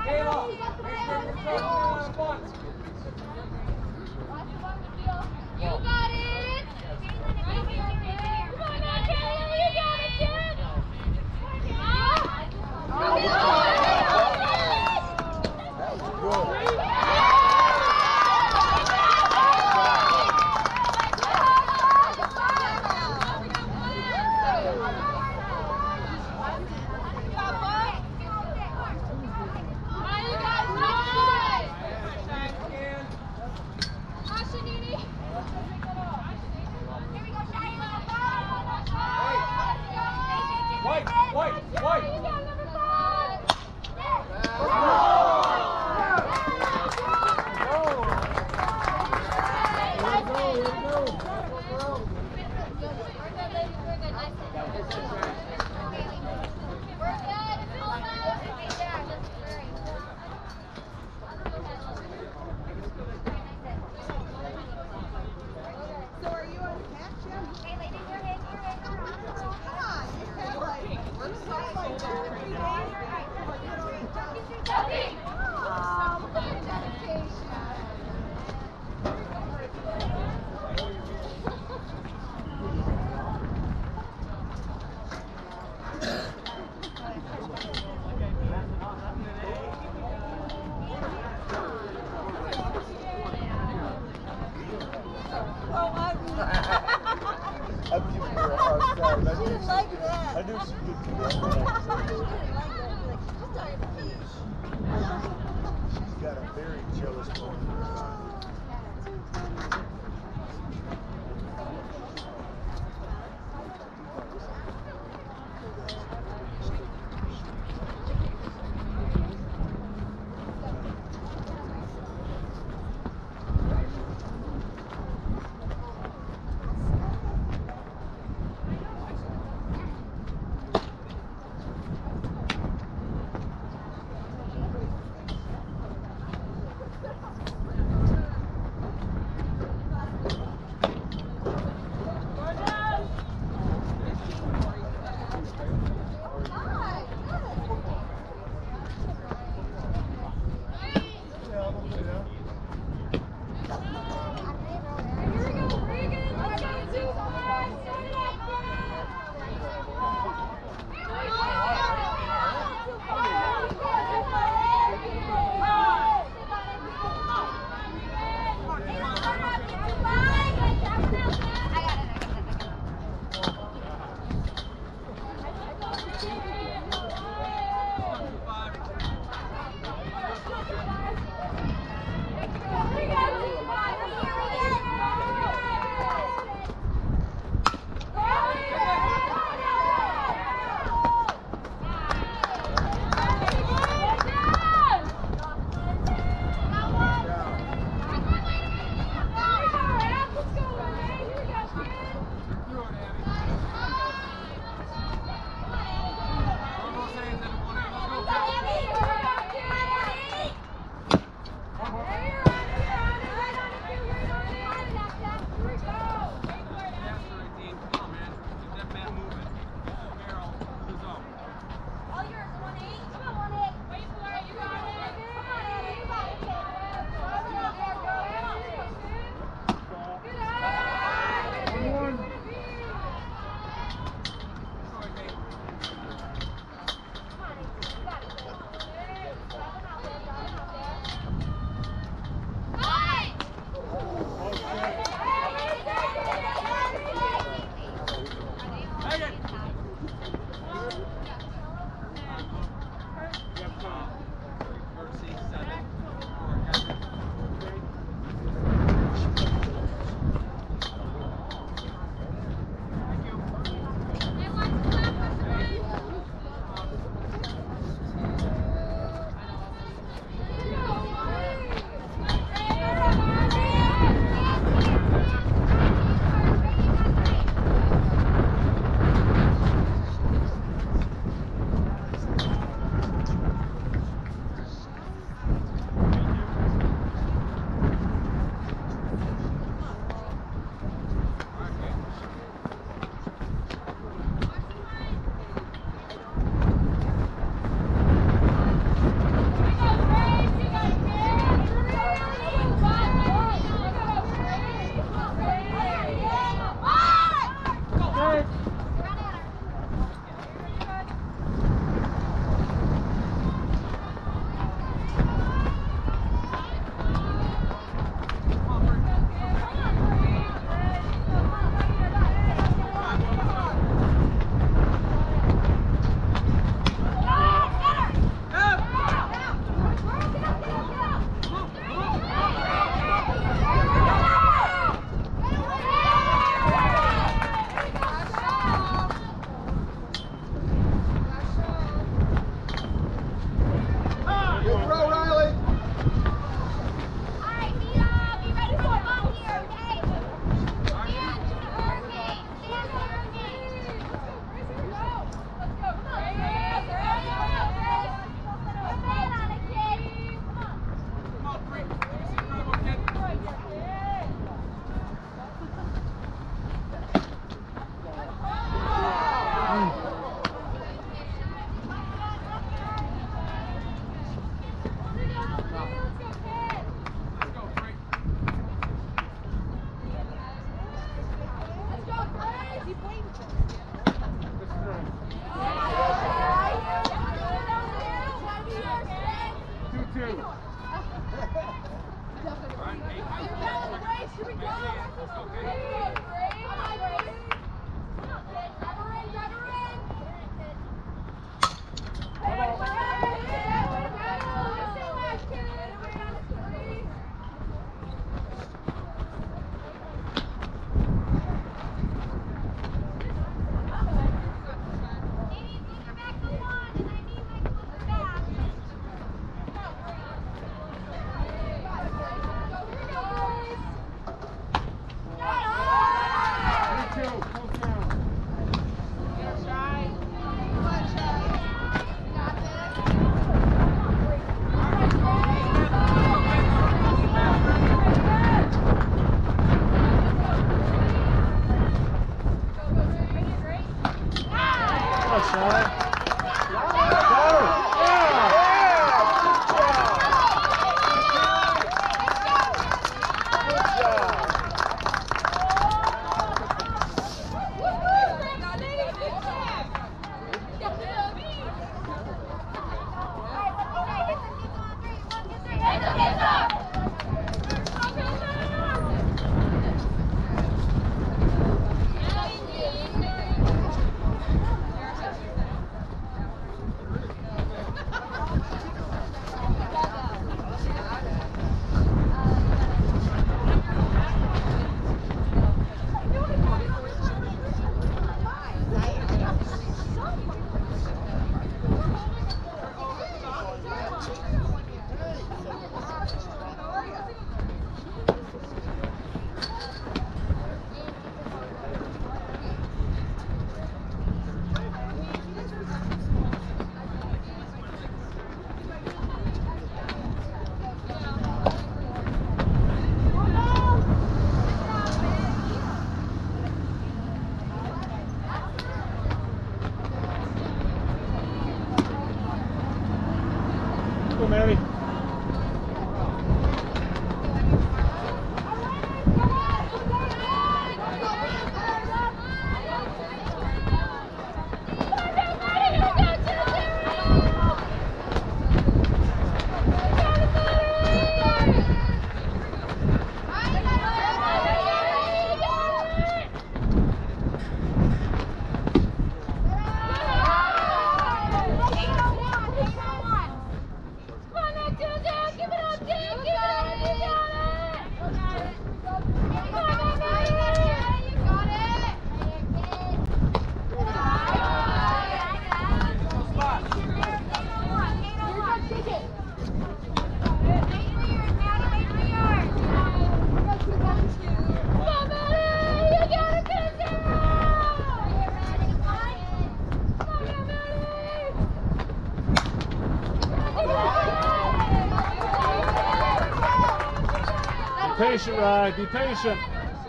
You got it! Come on now, Kayla, you got it, kid! That was good. White! 2-2. Go, Mary. Be patient, Rye. Be patient.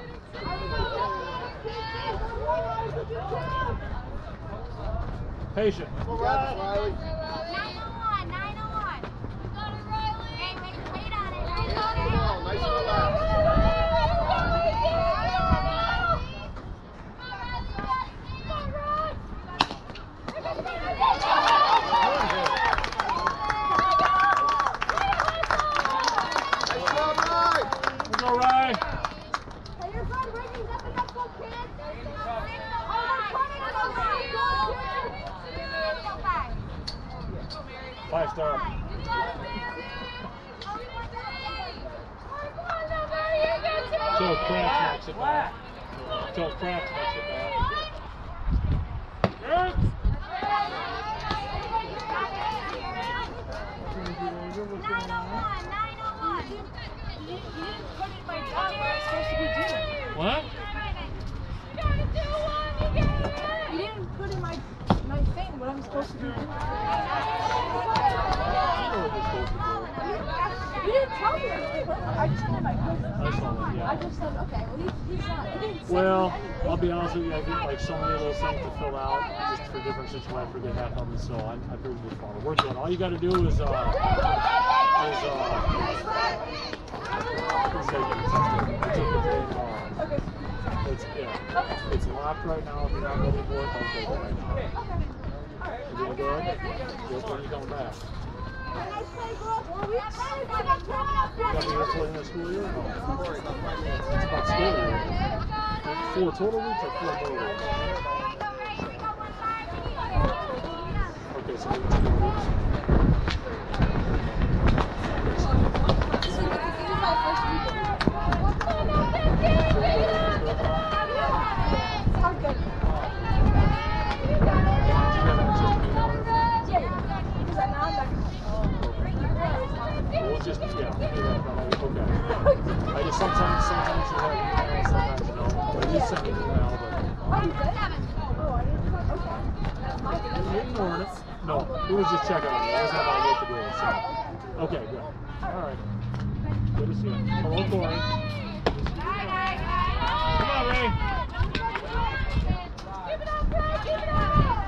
Patient. You got it, Riley. 901, 901. You got it, Riley. Hey, make a wait on it, Riley. Nice and relaxed. Hey, your son Ricky's up and up, go kids. Five star. Joe Kraft knocks it back. Joe Kraft knocks it back. What? You didn't put in my thing what I'm supposed to do. You didn't tell me. I just said my I just said, okay, well, he's not. He didn't say Well, anything. I'll be honest with you, I get like so many of those things to fill out just for different situations. I forget half of them, so I figured just want to work on it. All you got to do is it's locked right now. If you're not ready for it, don't take it right now. You doing good? Just when you come back. Got the year playing this school year? It's about school year. 4 total weeks or 4 more weeks? Okay, so maybe 2 more weeks. We'll just, yeah, okay. I just sometimes you have emails, sometimes you don't. I just sent an email, but you're ignoring it. No, we was just checking on you. I was about what to do. So. Okay, good. All right. Good to see you. Hello, Corey. Come on, Ray. Keep it up, Ray. Keep it up.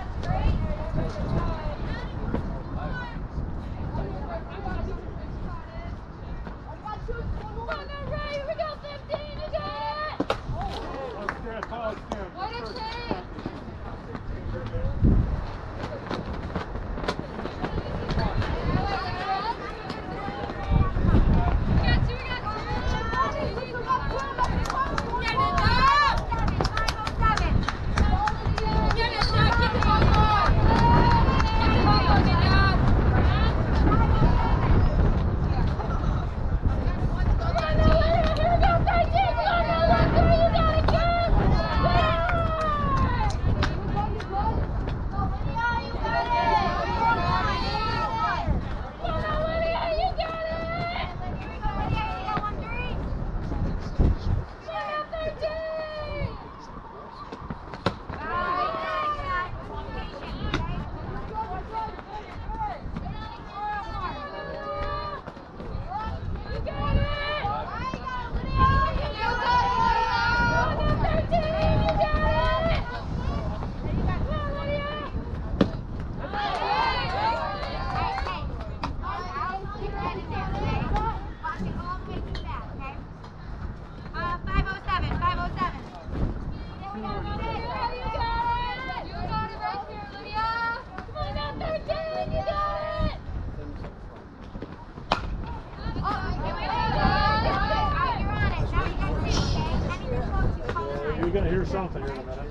You're going to hear something here in a minute.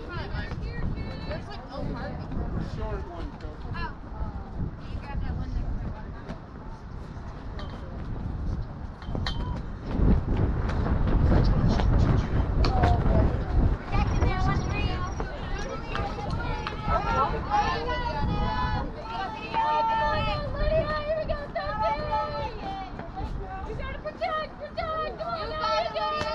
Short one, Coach. Oh. You grab that one there. Protecting there, 1-3. Lydia, here we go, 13. You gotta protect. Come on, Lydia.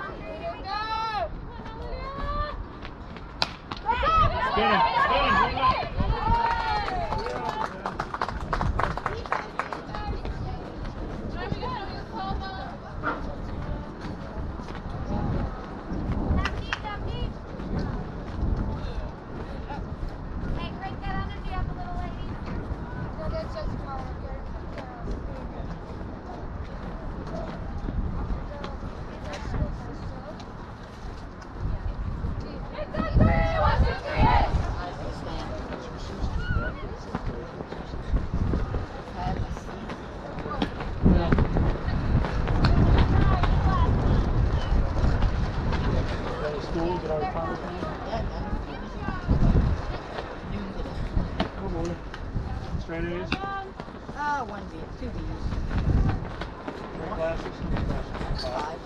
Straight A's? 1B, 2B's. Three classes? 5.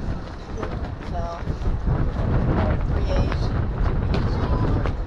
So, 3 A's, 2 B's.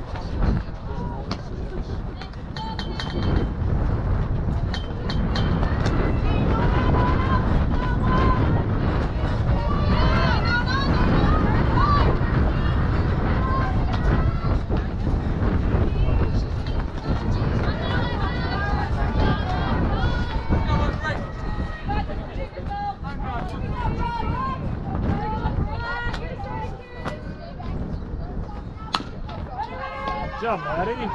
Good job, Maddie.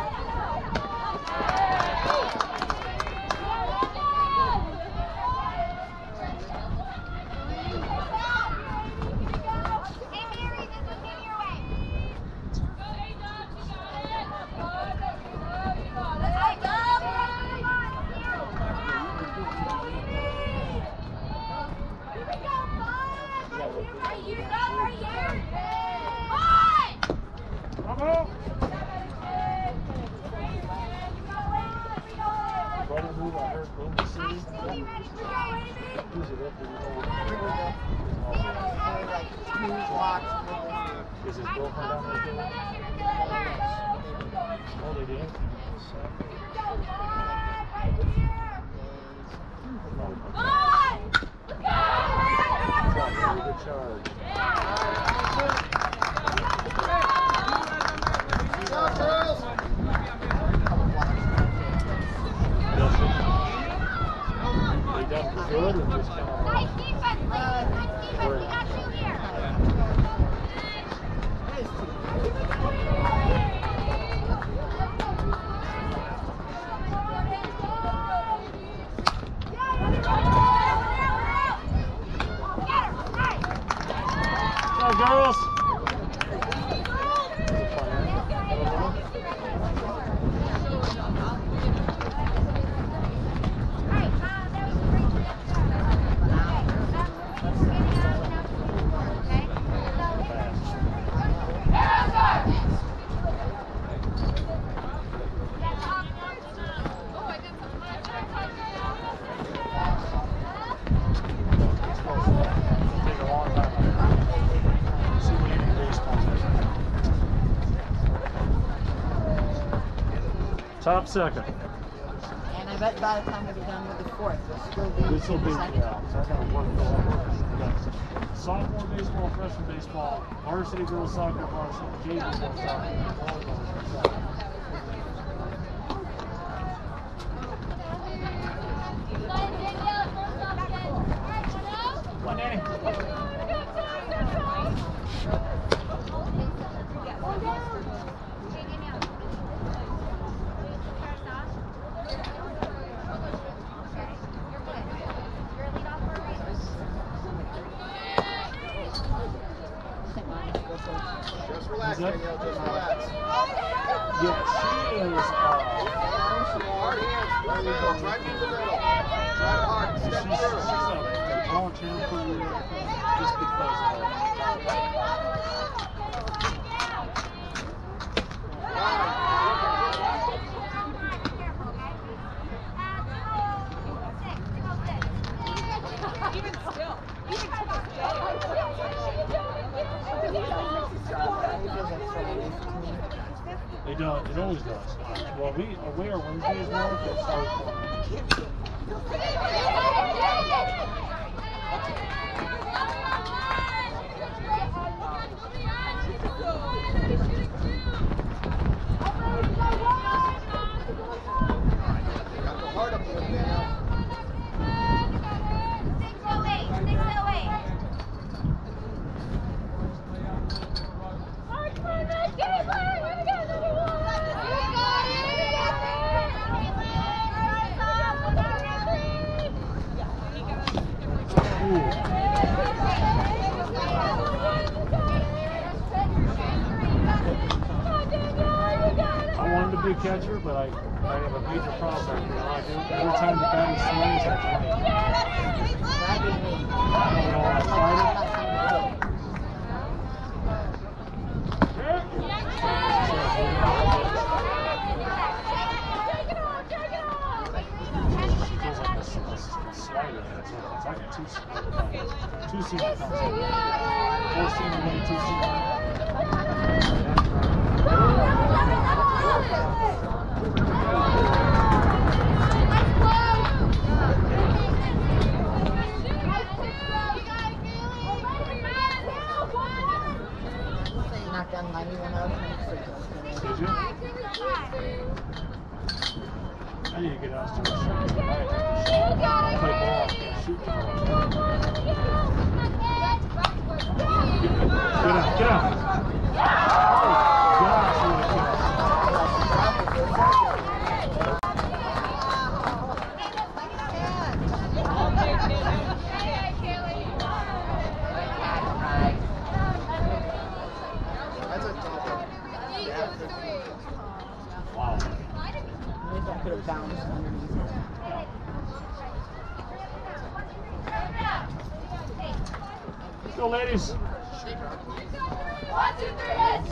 Who's it up? Like 2 blocks. Is his girlfriend down there too? Oh, they did? Very good charge. They done for good or just kind of Nice defense, ladies. Nice defense. We got you here. Go, girls! Take a long time. See what any baseball is. Top second. And I bet by the time we get done with the 4th, we'll still be This will be, second. yeah, so I gotta work on it. Sophomore baseball, freshman baseball, varsity girls soccer, varsity, JV girls soccer, volleyball girls soccer. What, Danny? Just relax, Is that- Danielle, just relax. Yeah, she is, Hard hands, there we go, try to be in the middle. Try hard, she's step through. a volunteer for you, just because it does, it always does. Well, we are Wednesdays now, so Got the heart up there, Danielle. I wanted to be a catcher, but I have a major problem. You know, I do every time the batter swings, I That'd be me. you know, I fight it. Feels like a slider. It's like a two-seamer concept. 4-seamer win, 2-seamer. Knocked down 91 out of 26. Did you? I need to get out to a shot. Play ball, shoot the ball. Get out, get out. Oh, gosh, what a catch. That's a tough one. Wow. Maybe I could have bounced underneath it. Go, ladies. 1, 2, 3, hit!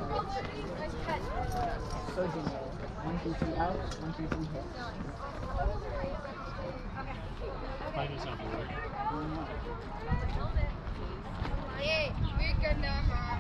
So genial. 1, 2, 3 out, 1, 2, 3 hit. My might do something with it. Hey, we're gonna have.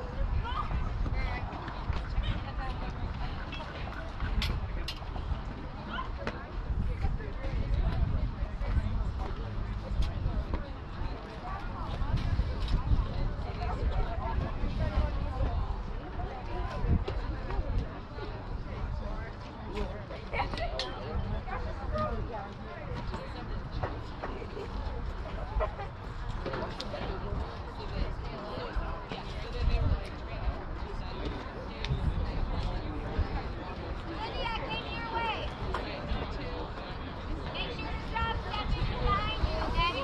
Lydia, came your way. Make sure to drop stepping behind you, okay?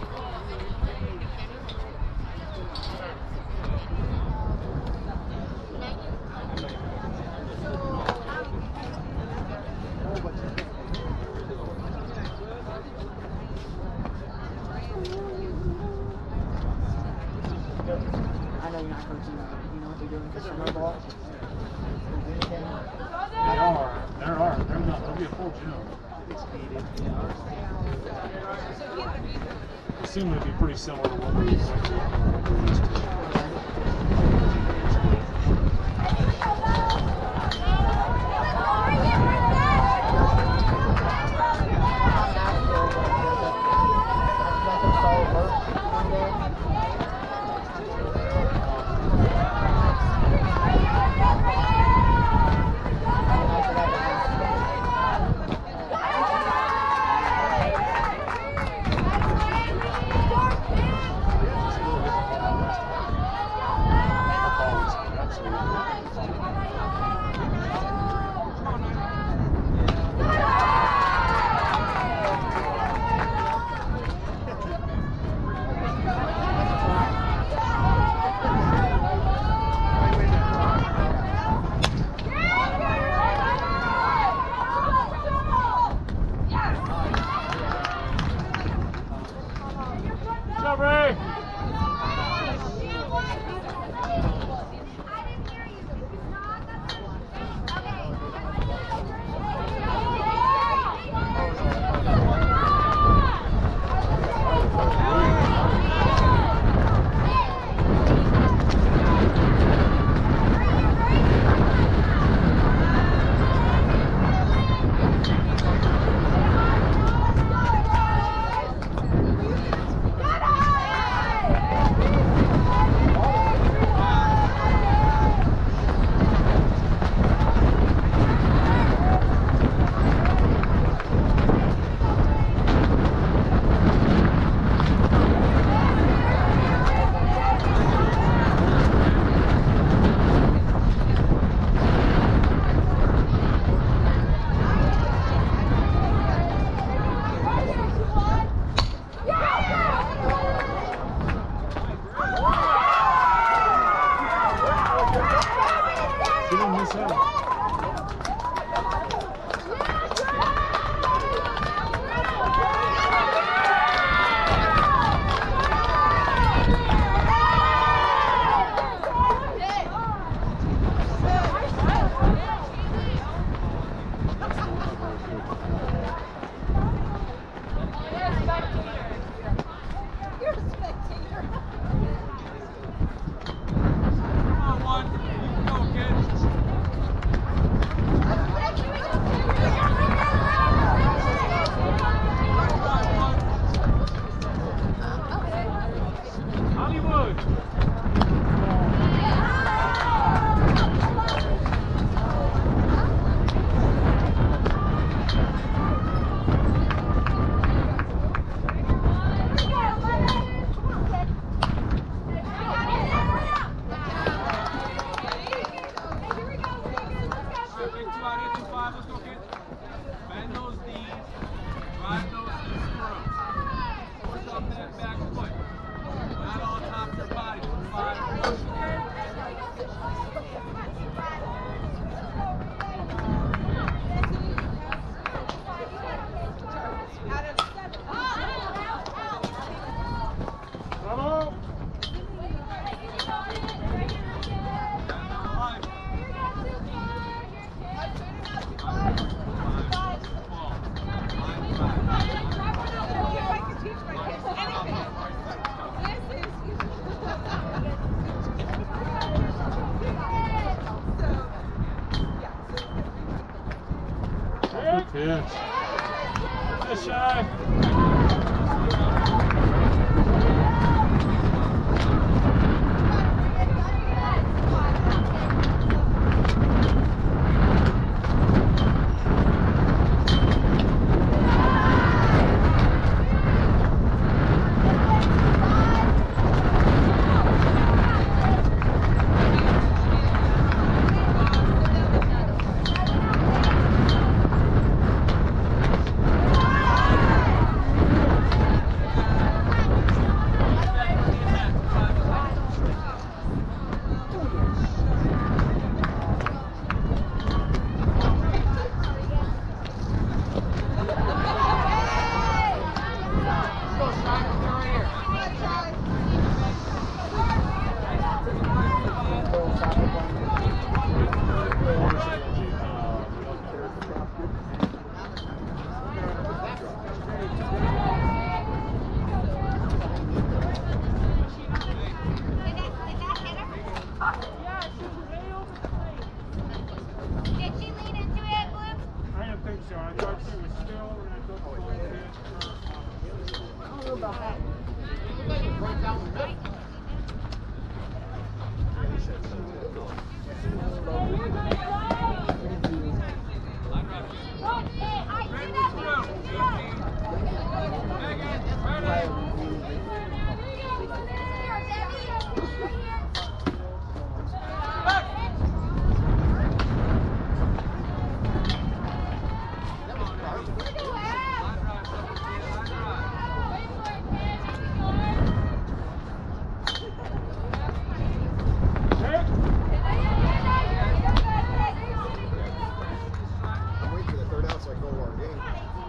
I know you're not coaching, you know what they're doing for summer ball? There are. There'll be a full gym. Assuming it'd be pretty similar to what we used to. about that. I'm waiting for the third out so I can go to our game.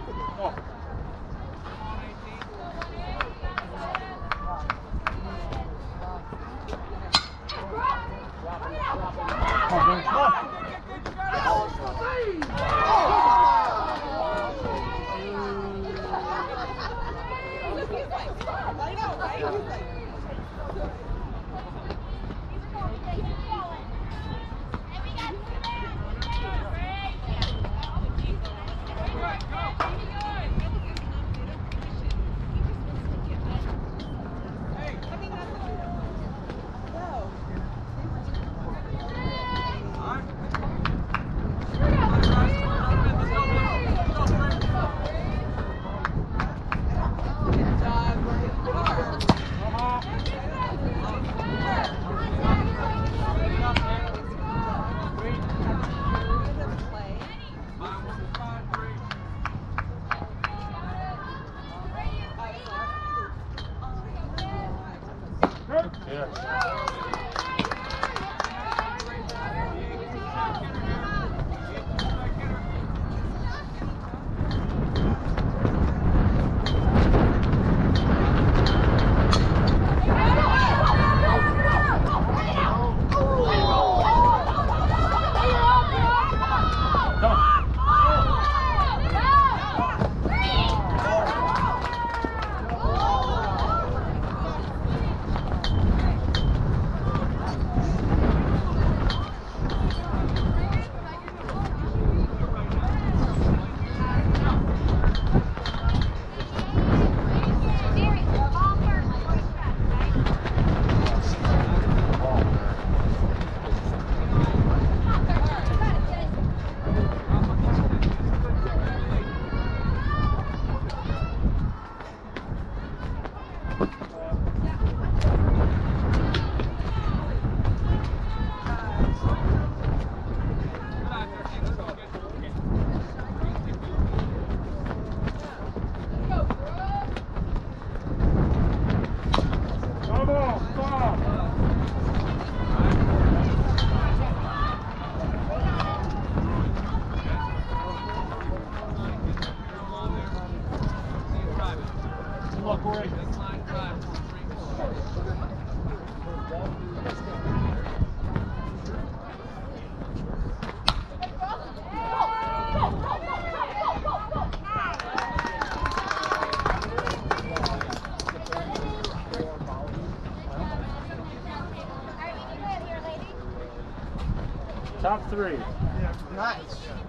Top three. Nice.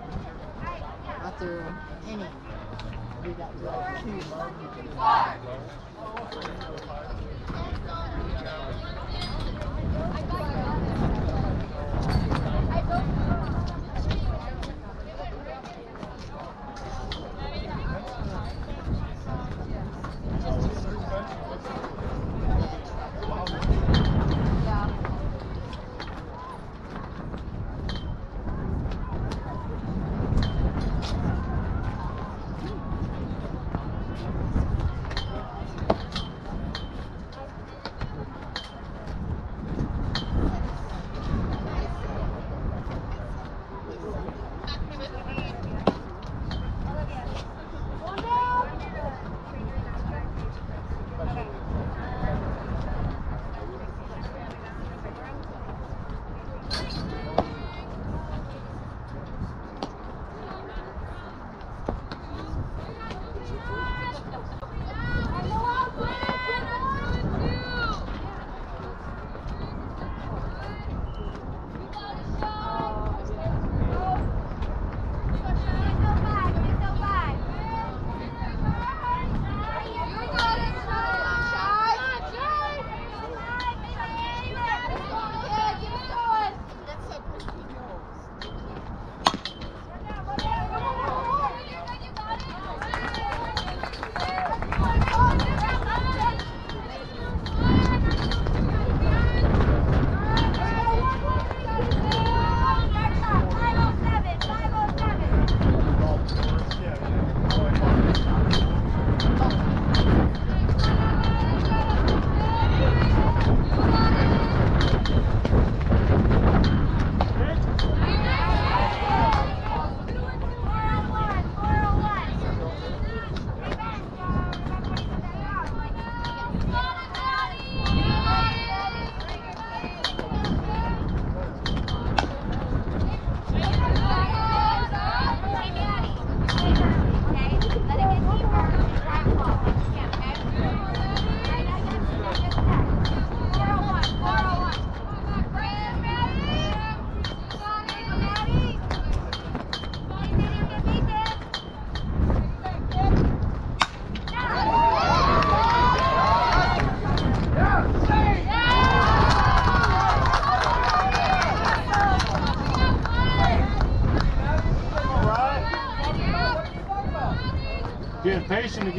Not through any. We got two.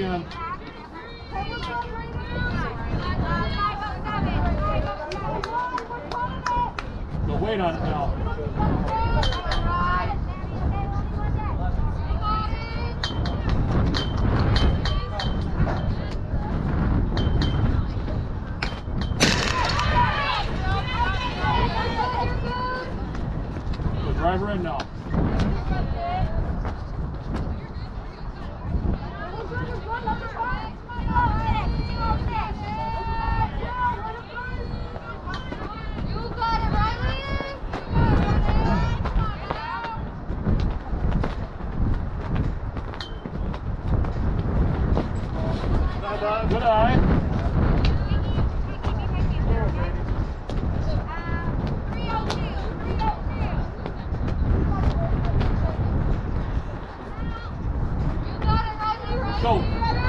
again. So wait on it now. So driver in now. Good eye. Go.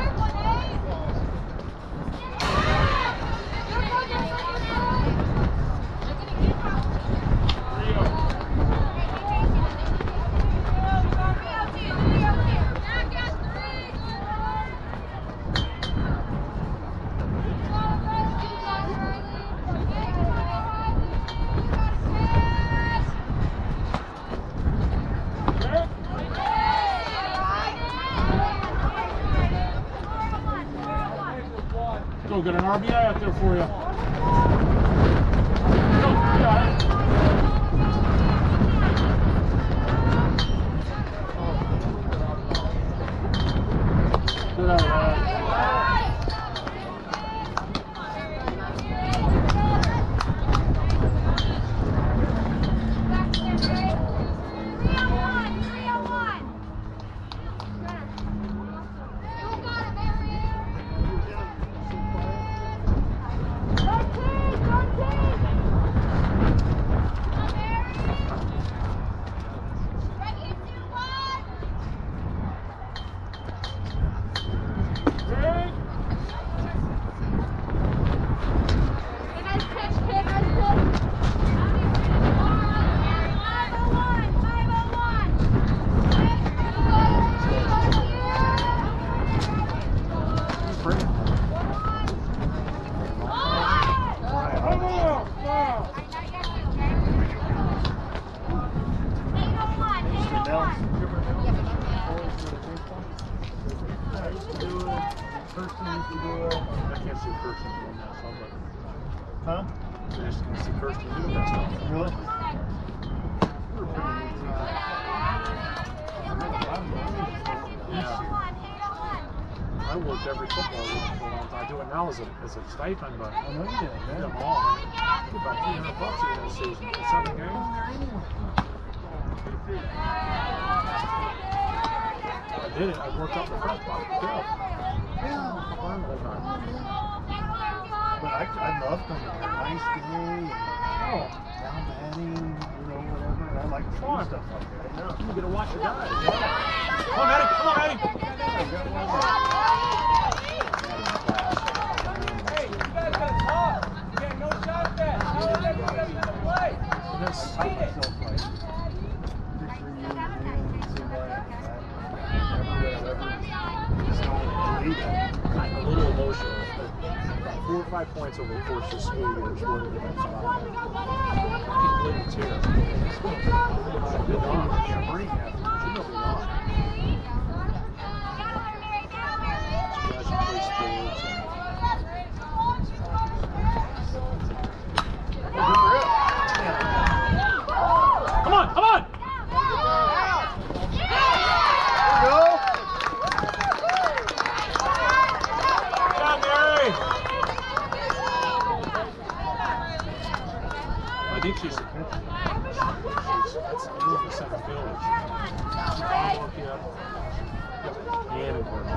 Go, get an RBI out there for you. Go, RBI. Good eye, lad. Huh? I just can see Kirsten doing that stuff. Really? Yeah. I worked every football week for a long time. I do it now as a stipend, but I know you did. I did them all. I did about $300 in this season. For 7 games. I did it. I worked up the first part. Yeah. But I love coming here. Nice day. Oh, down batting, you know, whatever. I like to do stuff like that. Yeah. You gotta watch your guys. Yeah. Come on, Maddie. Come on, Maddie. Hey, you guys gotta talk. Okay, no shot that. You guys gotta play. That's myself like 3 years in, so just don't believe it. I'm a little emotional. 4 or 5 points over the course of the school year is really the next spot. I can't believe it's here. She'll be gone. She'll be gone. She actually plays sports. Come on, come on! I think she's a pitcher. That's a little bit center field. She's hard work yet. And it worked.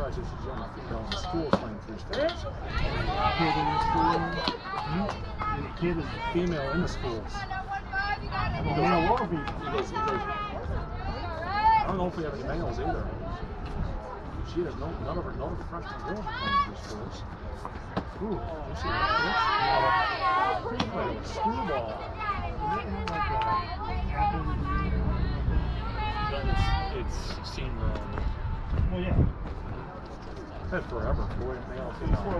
surprised if she's young enough to go in the school playing three sports. Kid in the school. Hmm? Any kid is Female in the schools. male or female. He goes, I don't know if we have any males either. She has none of her freshman girls are playing three sports. Ooh, you see that? Screwball. It's senior on. Well, yeah. Had forever. Boy, male, female.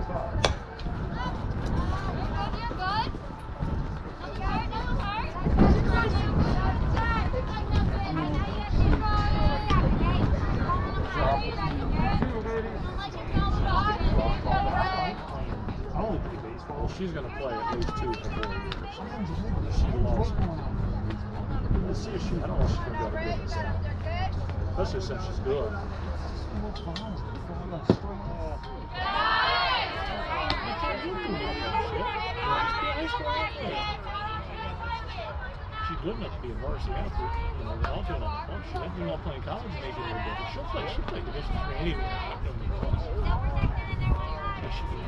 I only play baseball. Well, she's going to play at least 2 for 4 years. She lost. Let's see if she, I don't know if she's going to be able to get this out. Especially since she's good. She's good enough to be a varsity athlete. You know, I'll do it on the front. She doesn't even playing college and make it a little different. She'll play Division III anywhere. Yeah, she can.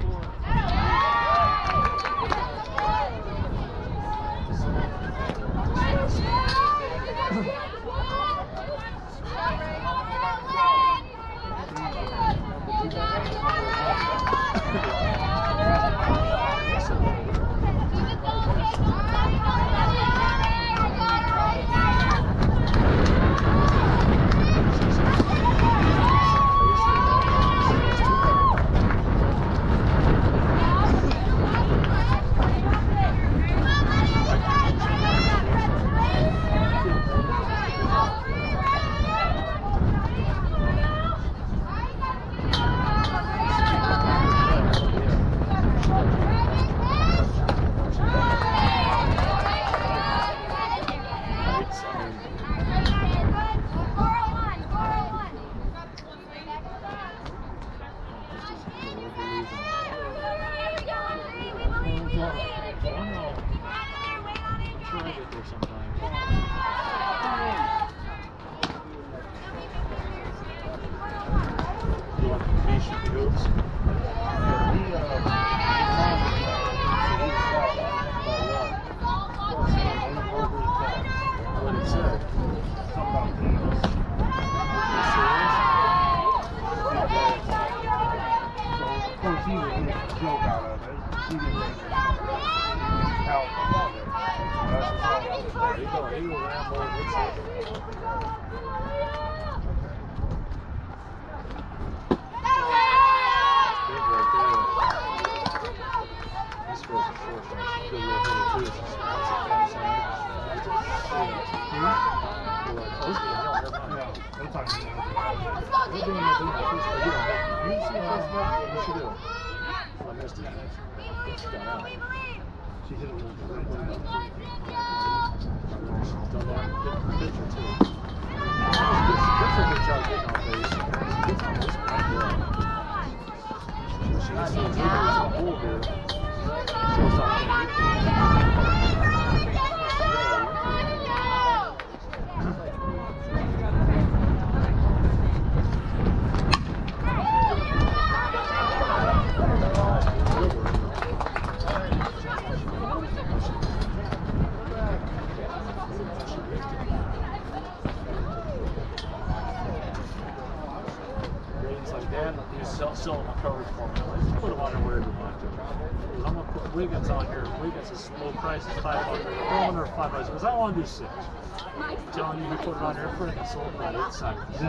Selling my covers for me. Like, put them on there wherever you want to. I'm going to put Wiggins on here. Wiggins is low price, is $500. Throw under $5 because I want to do 6. I'm telling you, you put it on there for it, it's sold by 8 seconds.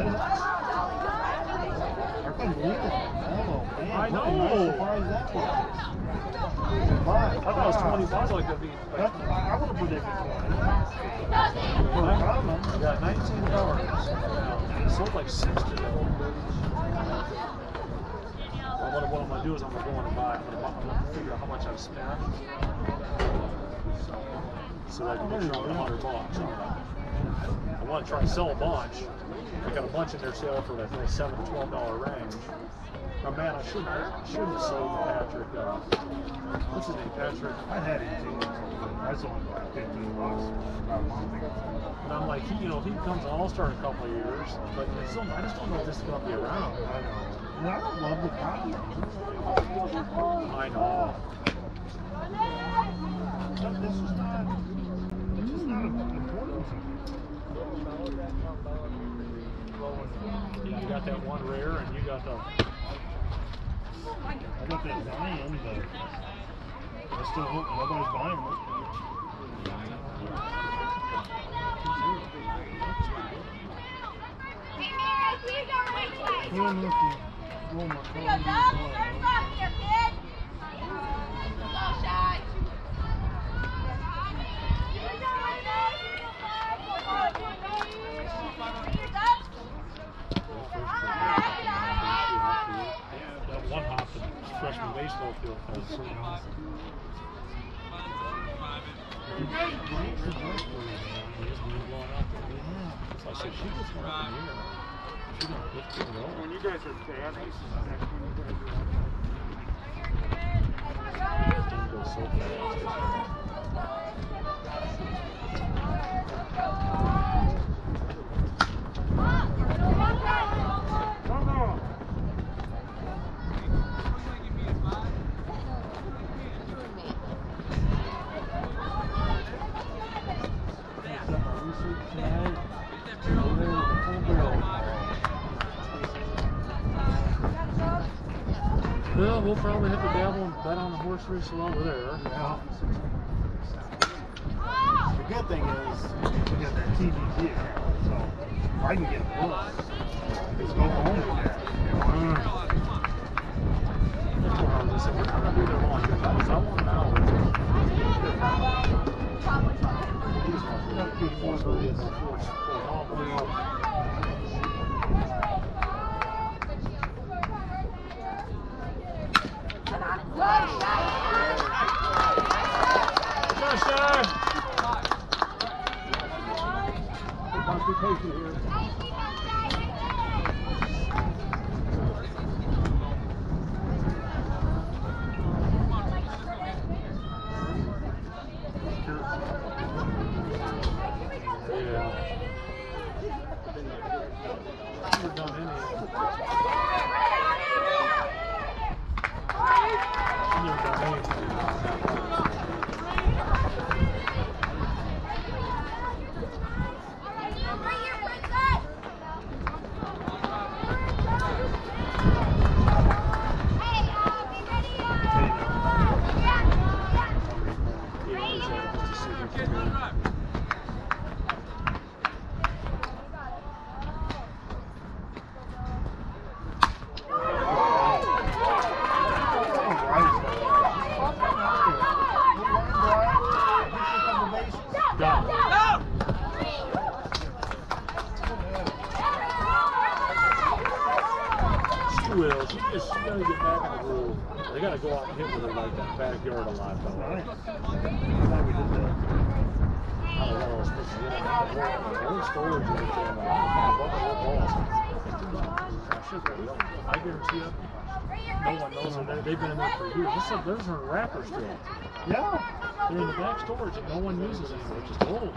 I know. I thought it was 20 bucks. Like that'd be. I would have predicted 20. Yeah, $19. It sold like 6 today. What I'm going to do is I'm going to go in and buy. I'm going to figure out how much I've spent. So that I can make sure I'm $100. I want to try to sell a bunch. I got a bunch in there sale for that $7 to $12 range. Oh man, I shouldn't have sold Patrick. What's his name, Patrick? I had him too. I sold him for like $15 about a month ago. And I'm like, he becomes an all-star in a couple of years, but it's still, I just don't know if this is going to be around. I know. And I don't love the problem. I know. It's just not important to me. Yeah, you got that one rare, and you got the. I got that Zion, but I still hope nobody's buying it. Hey, man, please don't wait twice. I'm looking. Oh my Here you go, God. Doug. Turn off here, kid. Go, Shy. Here you go, Renee. Here you go, Clyde. Go, Clyde. Here you go. That one hop in freshman baseball field has. So I said, she gets one up in the air. She don't get to go. When you guys are bad, I used to Game goes so fast. Well, we'll probably have to dabble and bet on the horse race over there. Yeah. The good thing is, we got that TVG account, so if I can get booked, just go home with that. That's what I was saying. We're not going to be there long. I want an hour. Be patient here. Wills, you just gotta get back in the groove. They gotta go out and hit with it like that backyard a lot, though. Nice. Glad we did that. I don't know what I was supposed to get in the old storage right there. I don't know what balls. I guarantee you, no one knows them. They've been in there for years. Those are wrappers still. Yeah. They're in the back storage that no one uses anymore, which is old.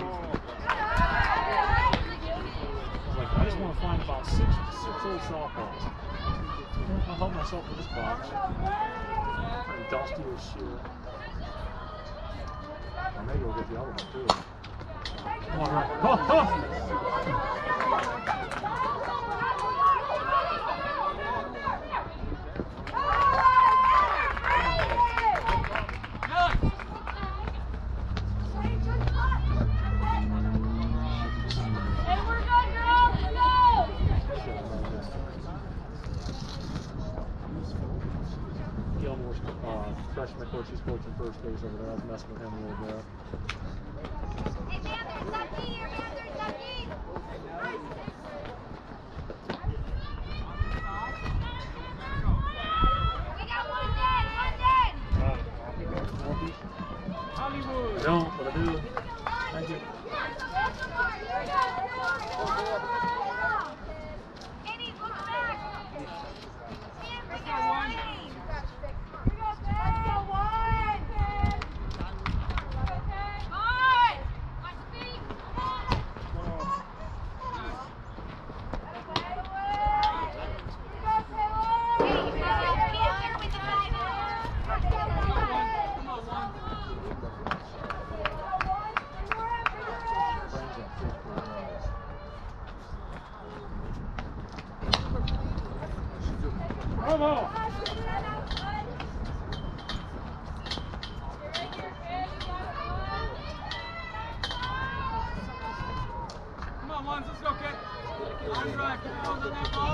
I just want to find about six old softballs. I'll help myself with this box. Pretty dusty as shit. I may go get the other one too. Come on, right. Oh, Gilmore's freshman coach, he's coaching first base over there. I was messing with him a little bit. Hey, man, there's something here, man, there's something. We got one dead. I don't, but I do. Thank you. Kenny, look back. Man, we got one. We got one. Bravo! Come on, Wands, let's go, kid. On drive, keep your nose on that ball.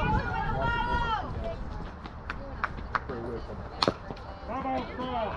Bravo, ball.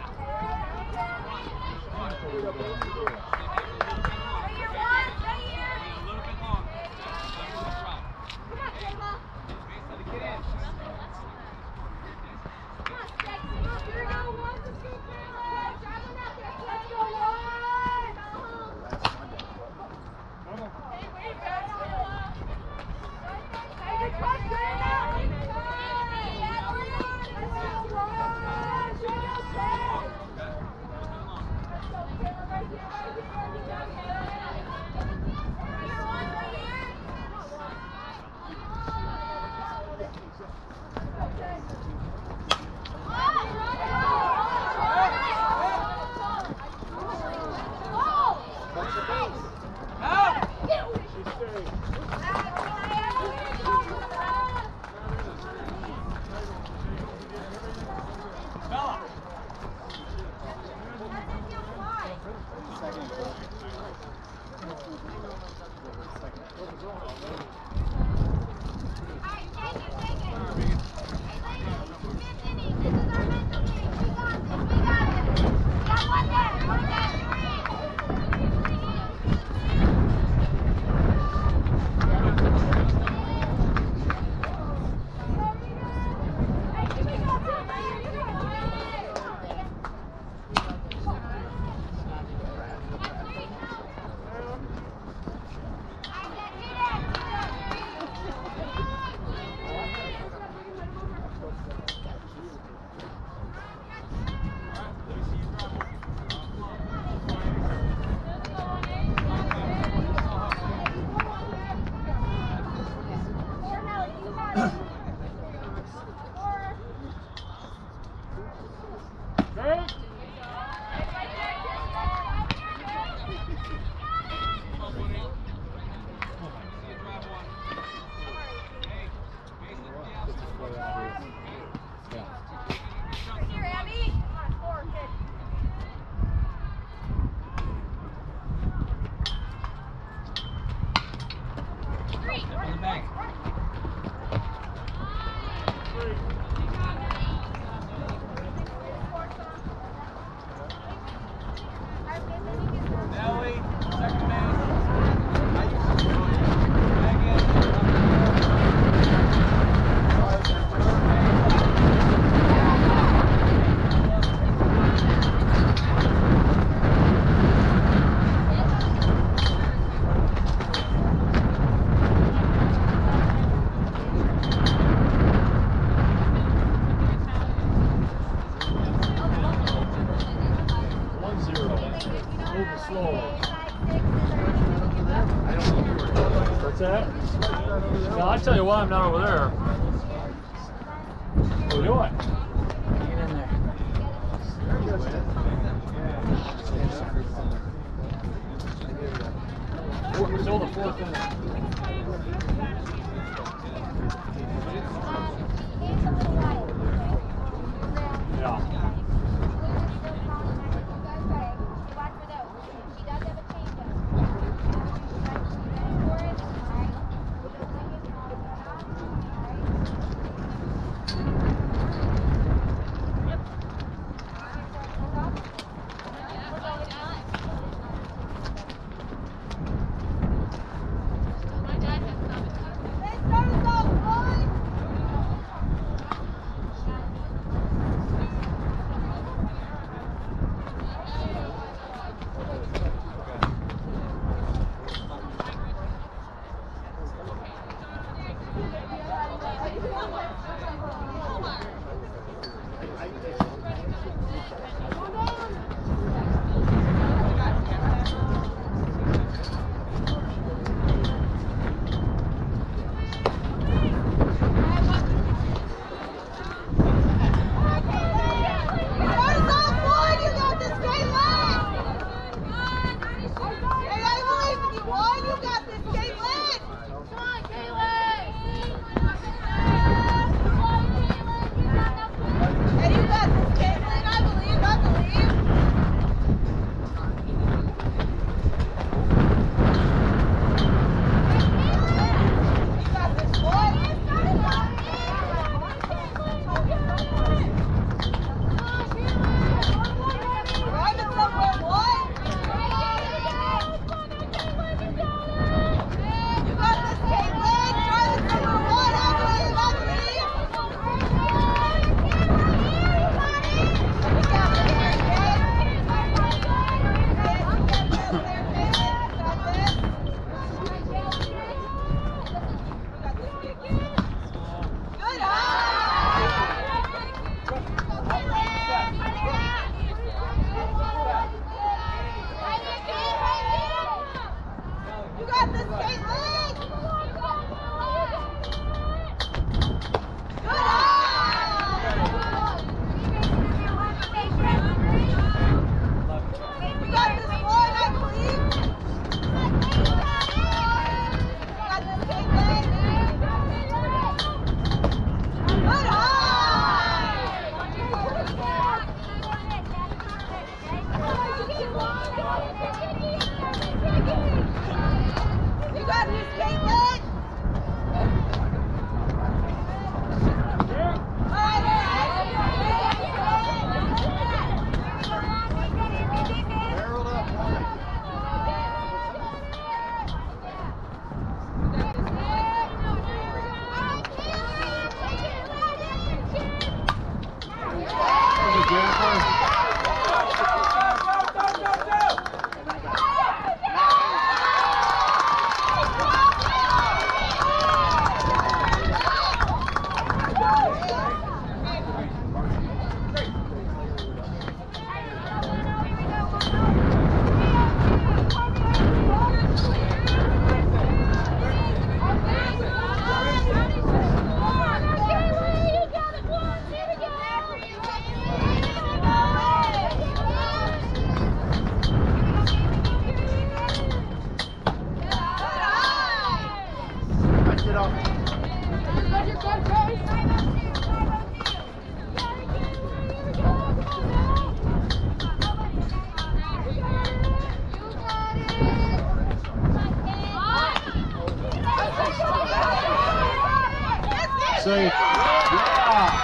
I'll tell you why I'm not over there. What are we doing? Get in there. Still the fourth inning. Yeah. got this, Caitlin! Barrel up, woman. Safe. Yeah.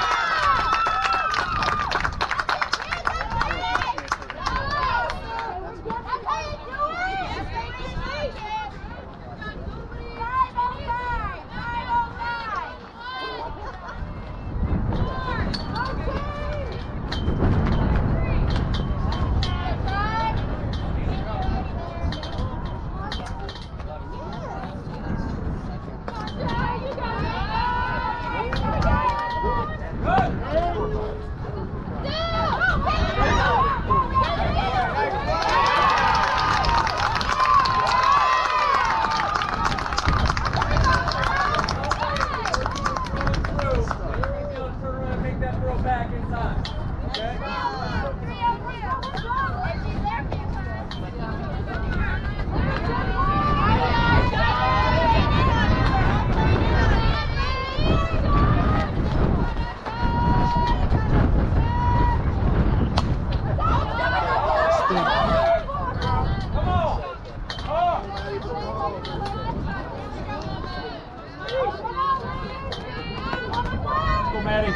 Go, Maddie.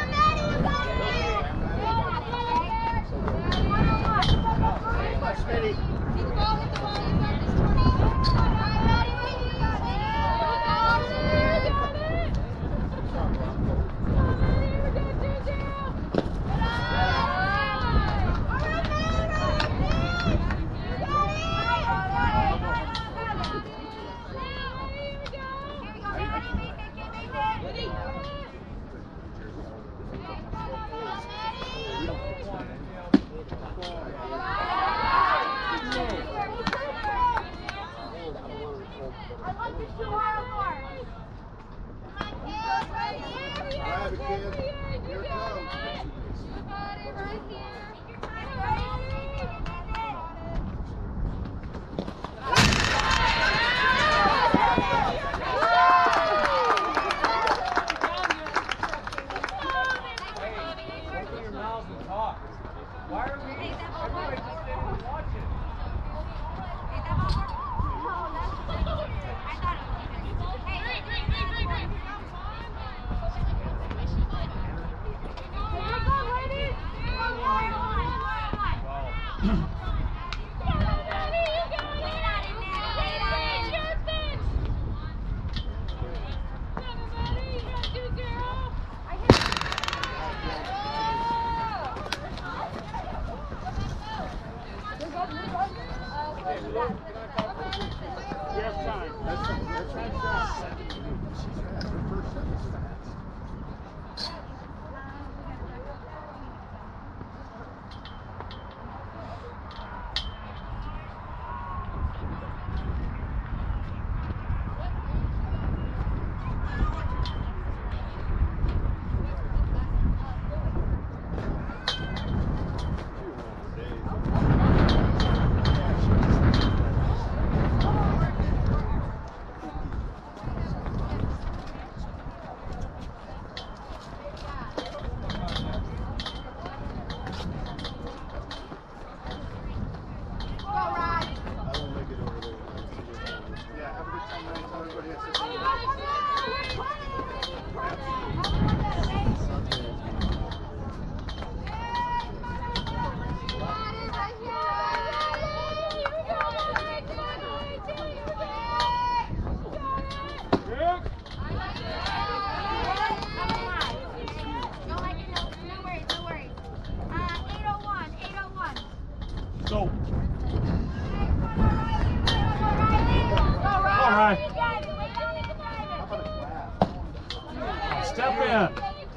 man.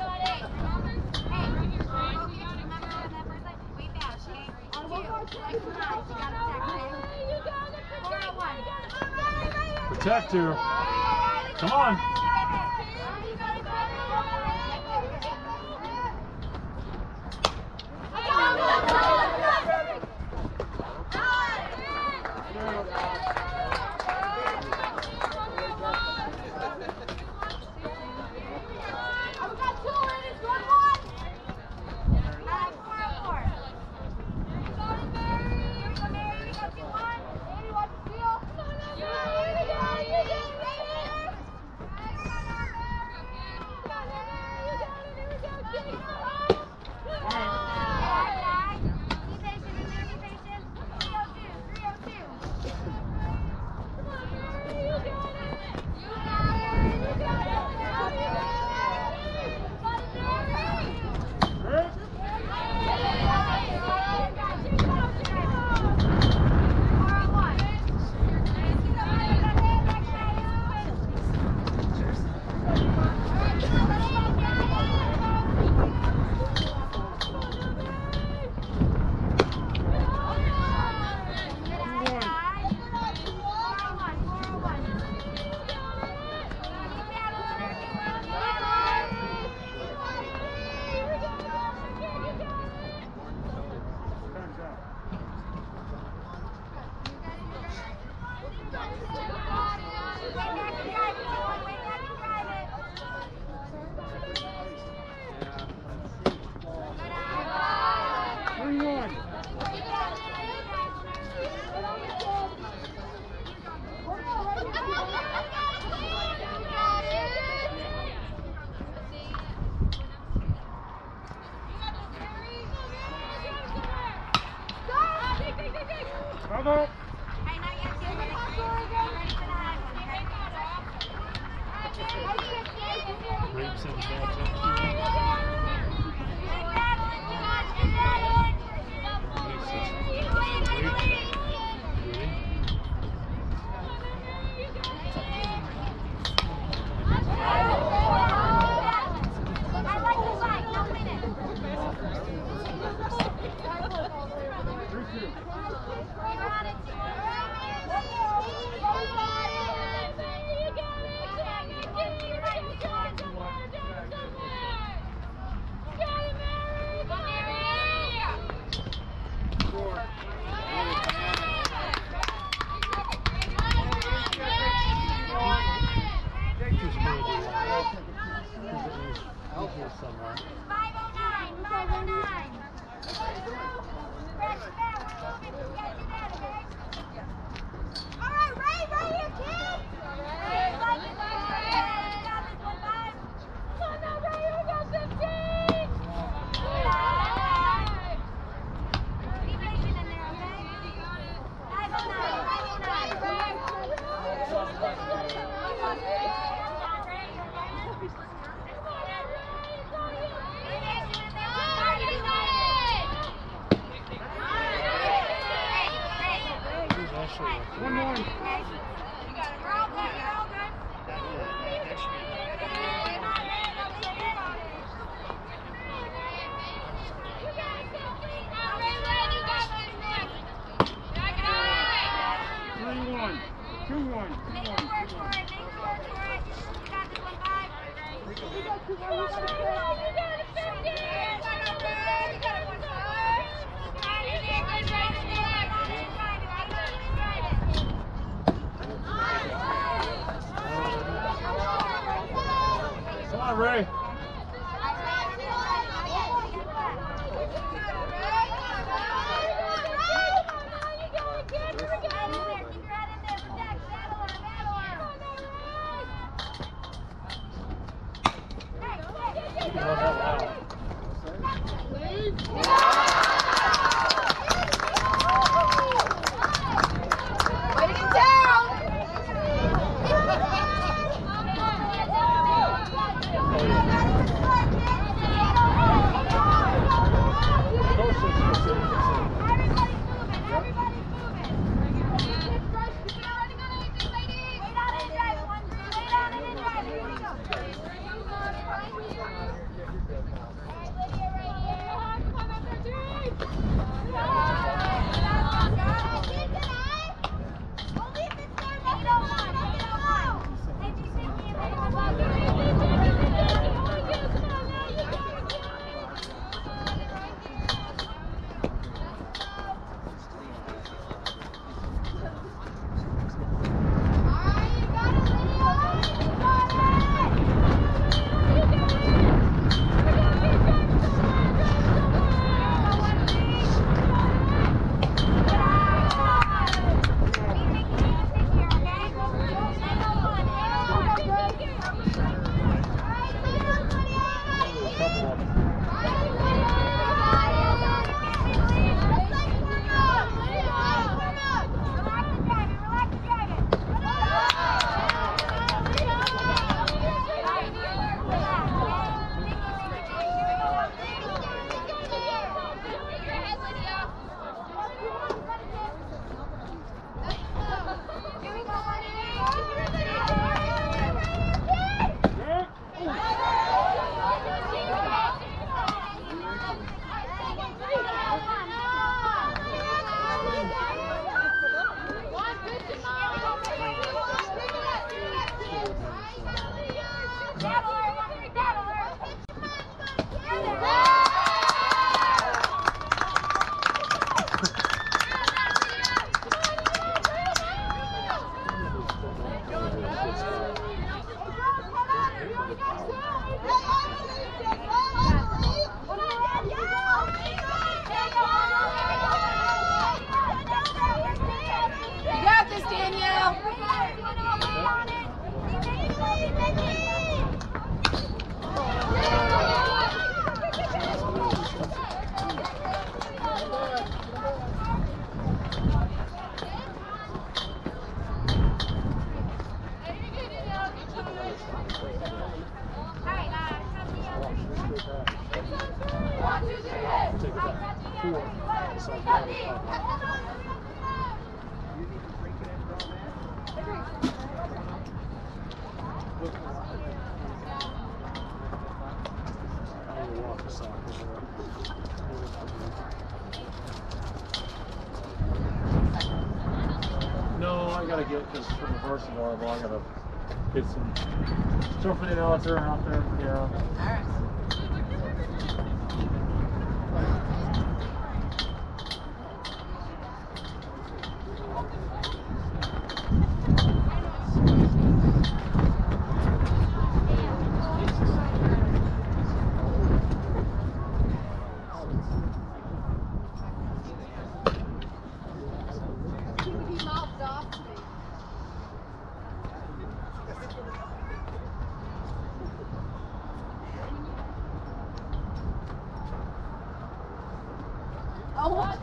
Protect her. Come on. Bravo. Rapes and One more. Come on, Ray. Everybody's moving. Danielle. No, I gotta get this from the varsity volleyball. I gotta get some surfing announcer out there. Yeah. All right. He mouthed off to me. Oh,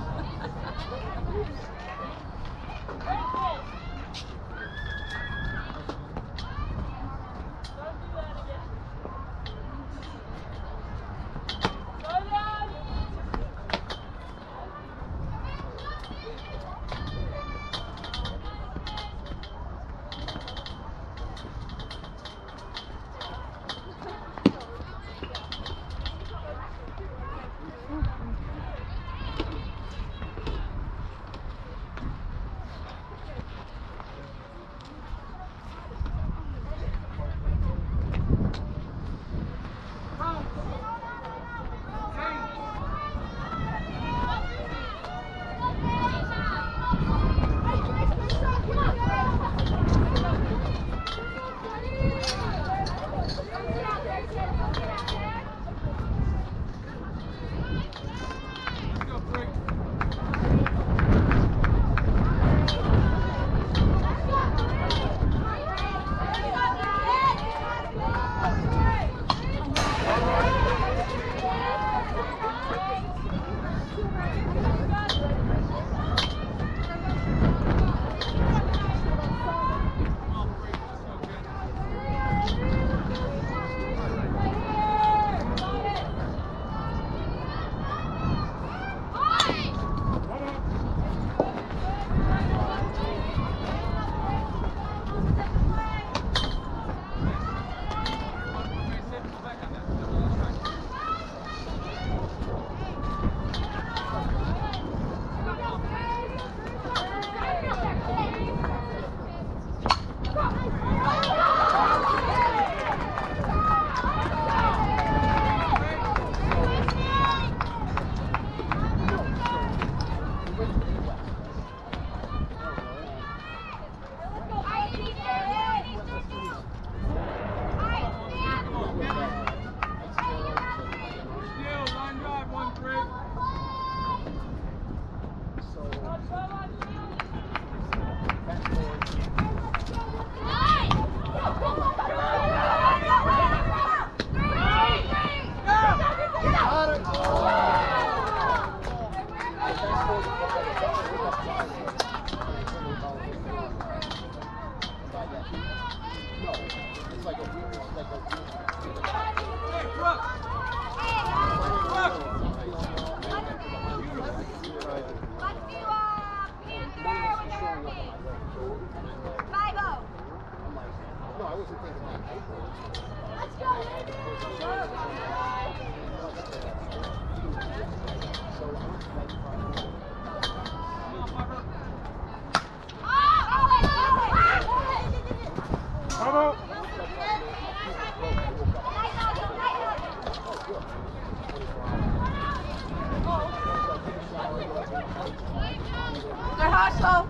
They're hostile.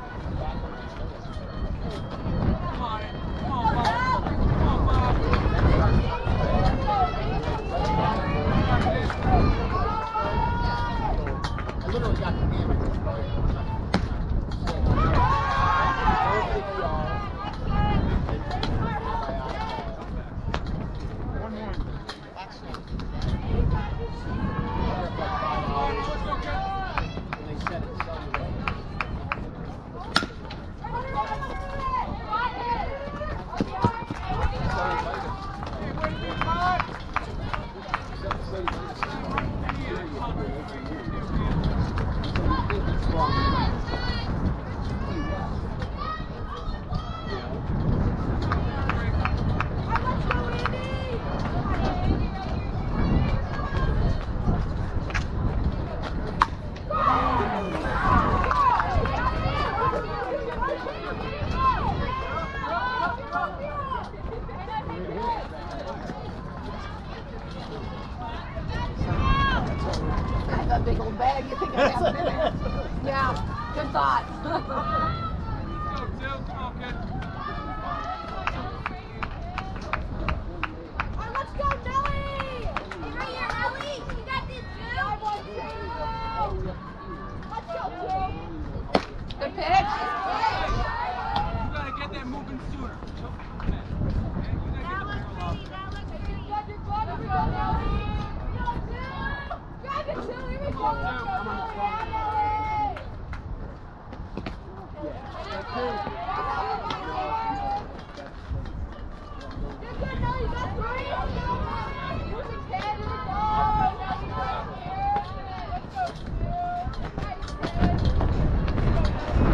I literally got the game. go, kid. Alright, let's go, Nelly! Hey, right here, Ellie. You got this, Drew. Let's go, Drew. Good pitch. You gotta get that moving sooner. Okay, you gotta get the barrel out. That looks pretty. Here we go, Nelly. Drive it, Drew. Here we go. Let's go, Nelly. Yeah, Nelly. You're good, Nelly. You got three. Use the kid. Here we go. Nelly, right here. Let's go, Drew. Nice kid.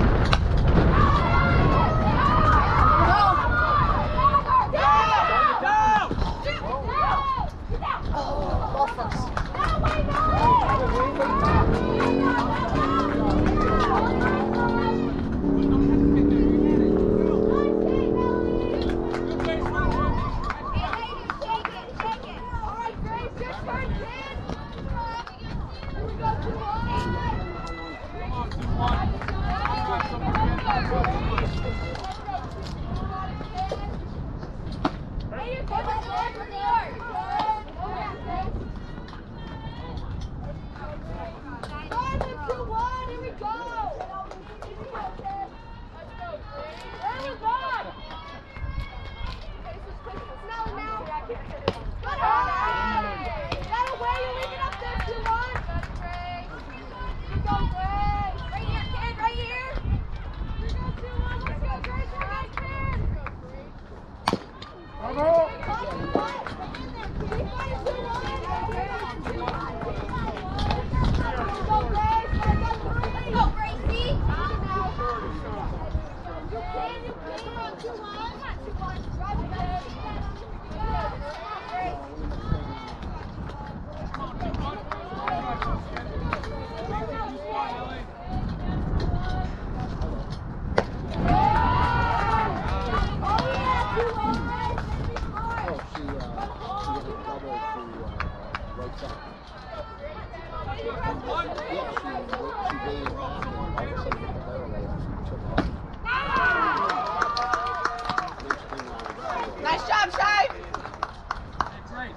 Nice job, Shy. Grace.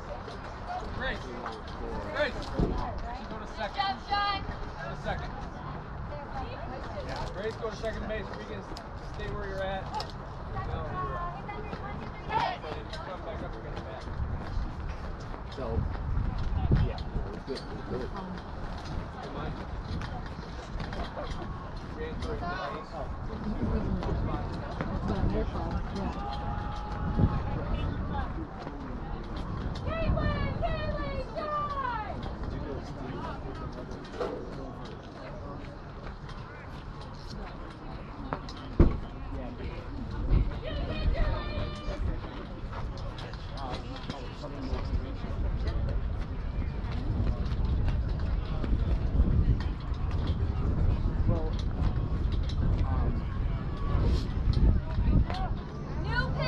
Grace. Go to second. Jump shot. Go to second. Grace, go to second base. Regan, stay where you're at. No, you're right. But if you come back up, you're gonna back. So, yeah, good. Come on. Transfer to the base. Caitlin, die! Well, New pitch.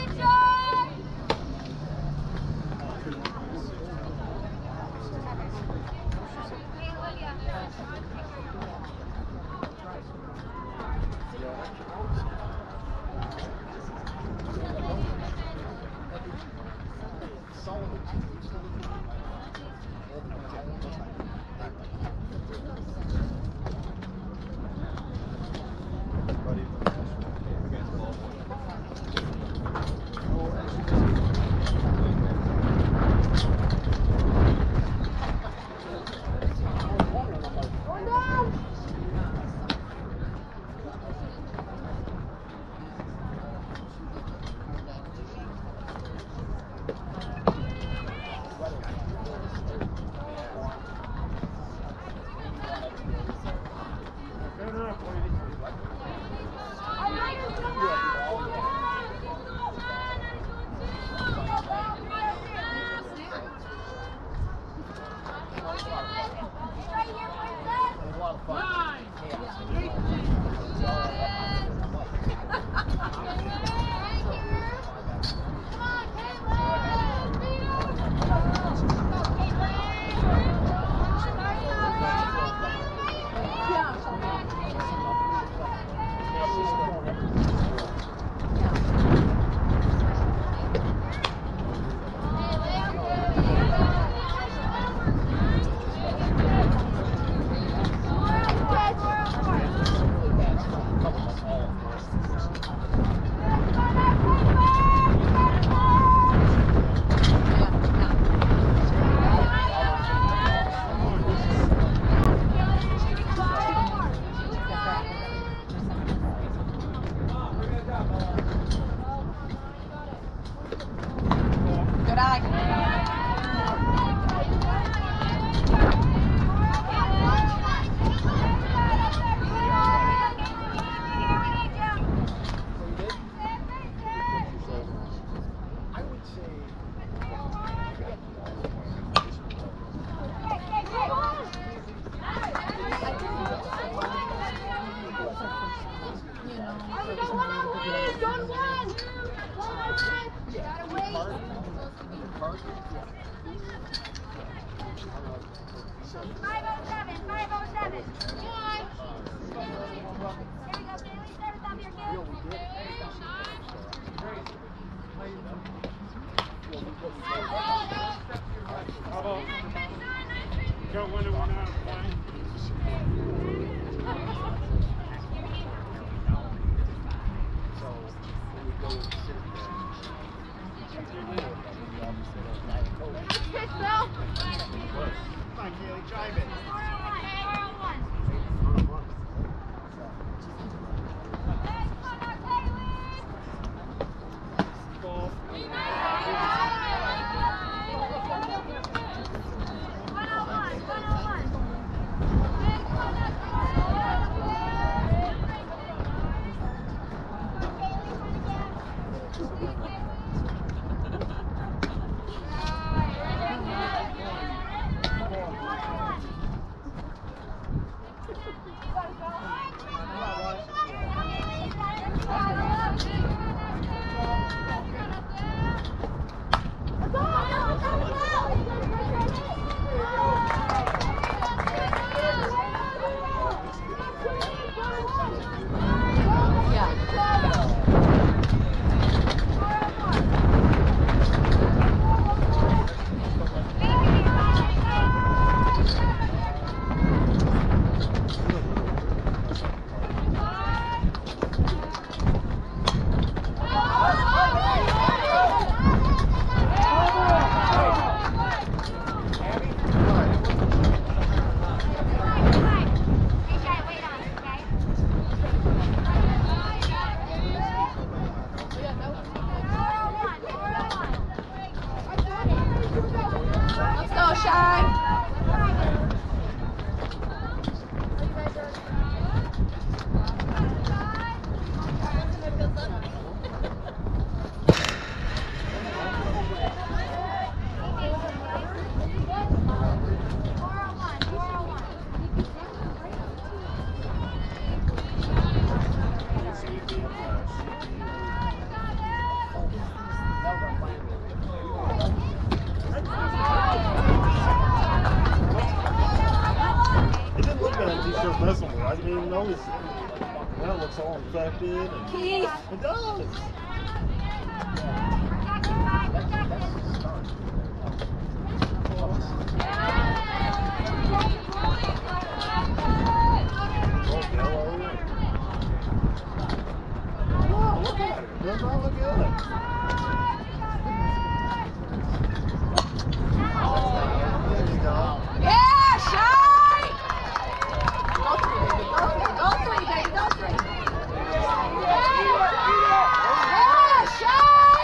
Got one and one out of play. Come on, Kaylee, drive it. I didn't even notice it. Well, it looks all infected. And Keith! It does. Wow, look at it. It does not look good. There you go. Yeah, Shy! Go three, baby. Go three. Yeah, Shy!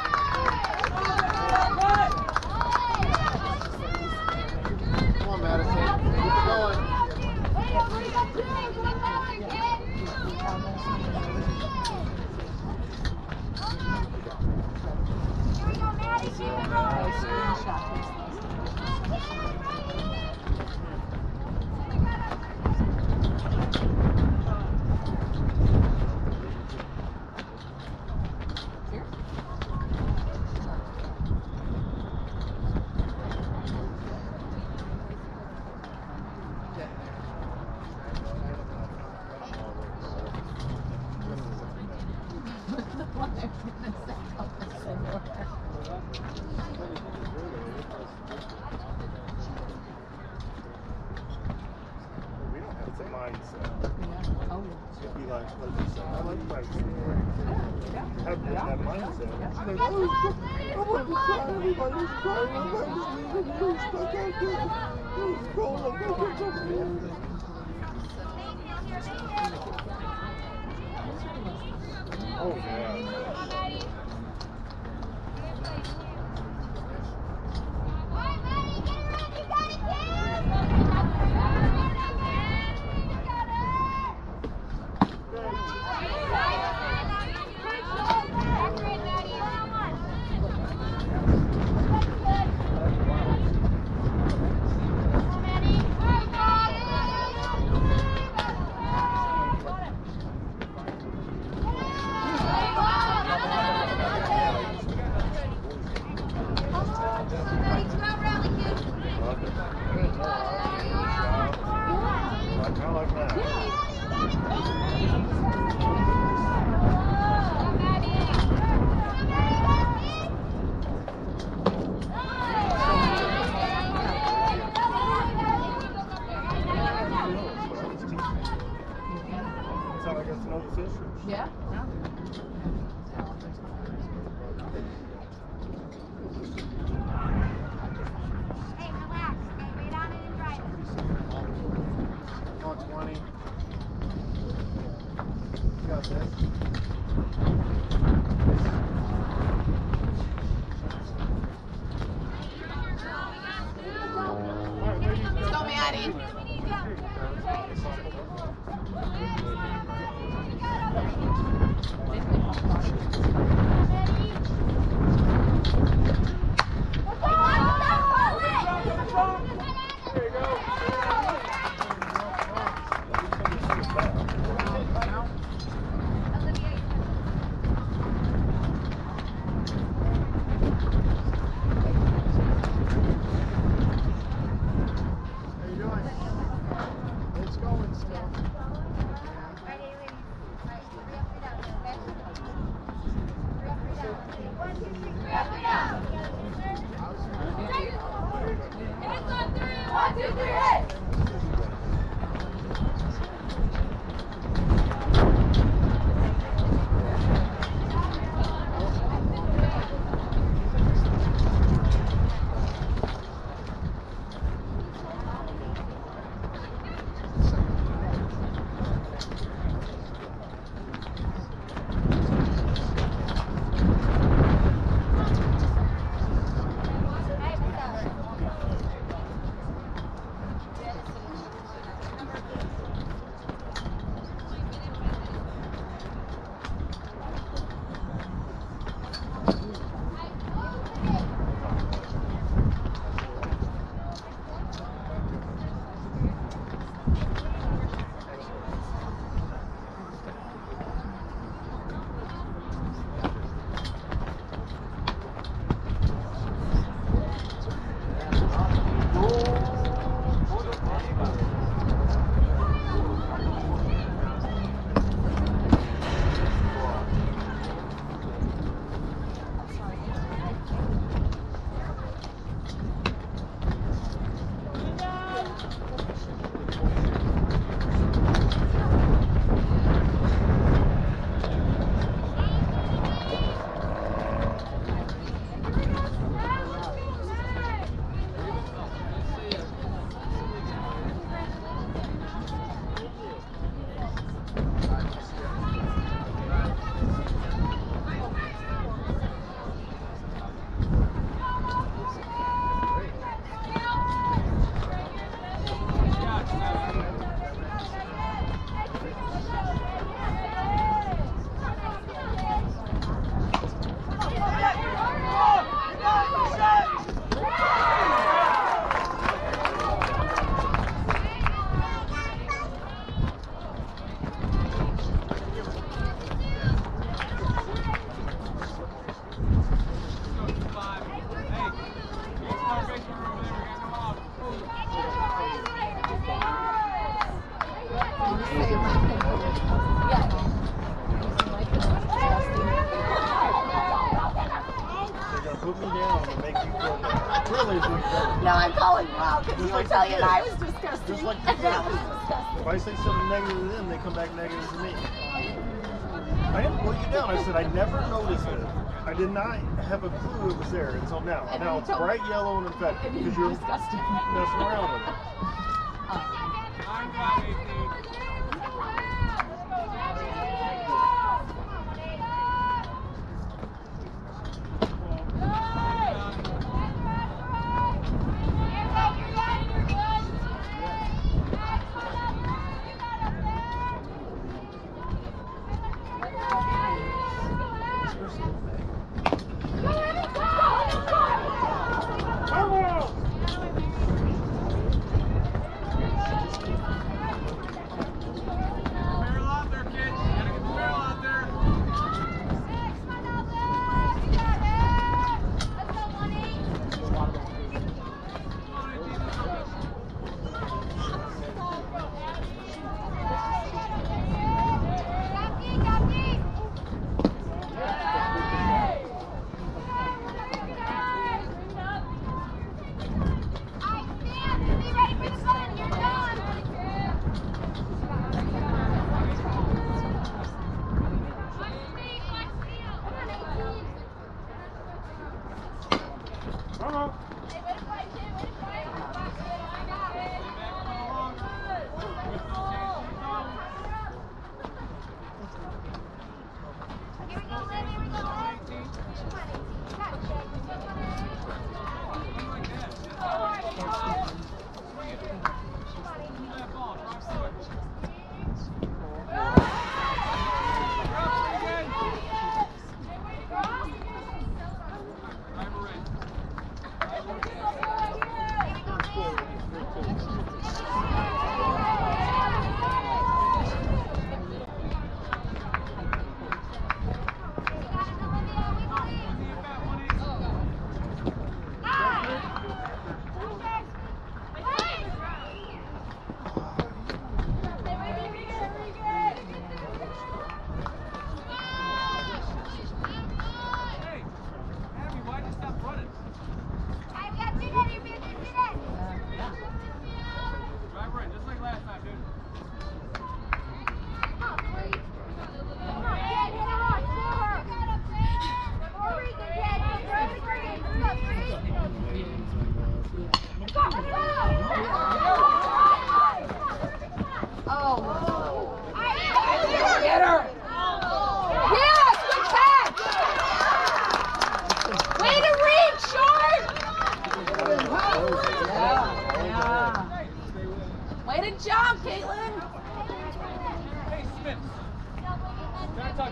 Come on, Madison. Keep it going. It's a mindset. It'd be like you said, I like practicing. Have that mindset. She's like, I want to cry. Everybody's crying. I'm just leaving you stuck out there. It was cold. I'm going to come here. Oh, yeah. Go! Let's go, Maddie. There you go. It's going still. One, two, three, hit! Put me down and make you feel better. Really is doing better. No, I'm calling you out because Just you were like telling the you I kids. was disgusting. Just like the That kids. was disgusting. If I say something negative to them, they come back negative to me. I didn't put you down. I said I never noticed it. I did not have a clue it was there until now. And Now then it's you told me. bright yellow and infected And because you're you're disgusting. messing around with it. I'm fine, 18. Barrel out there, kids. Gotta get the barrel out there. Copy, copy.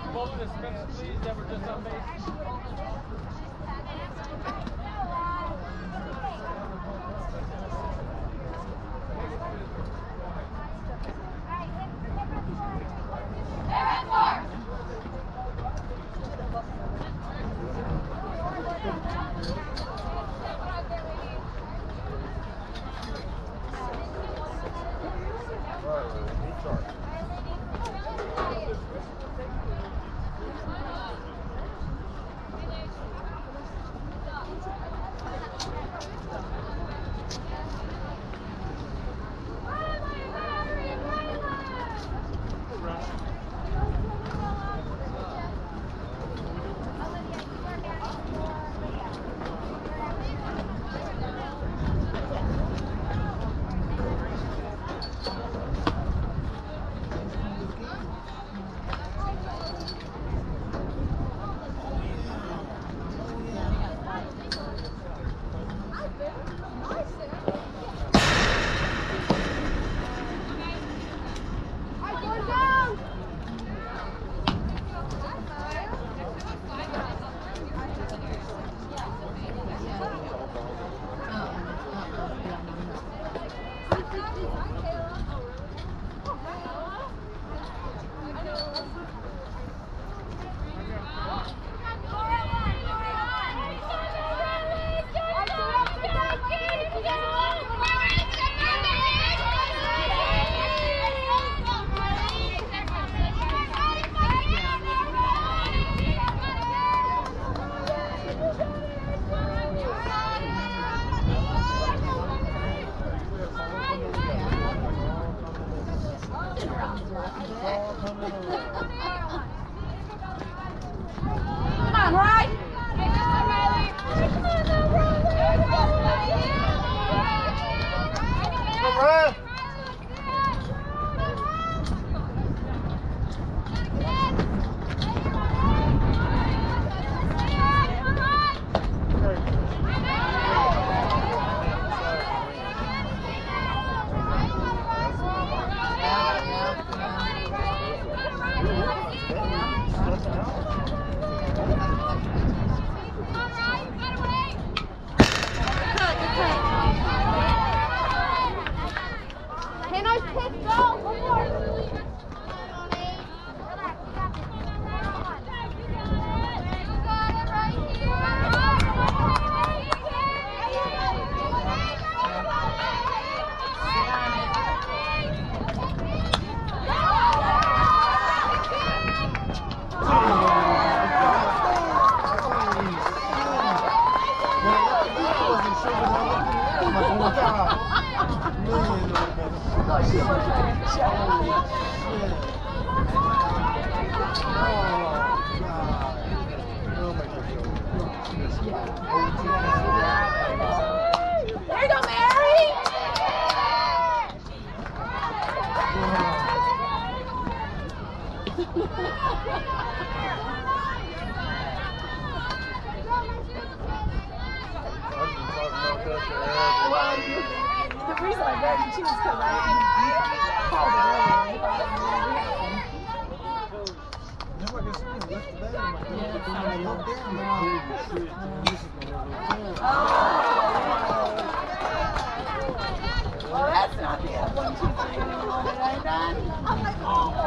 Both the Smiths, please, that were just on base. The reason I got you is because I called it early. Oh, that's not the 1, 2, 3 that I done. I'm like, oh.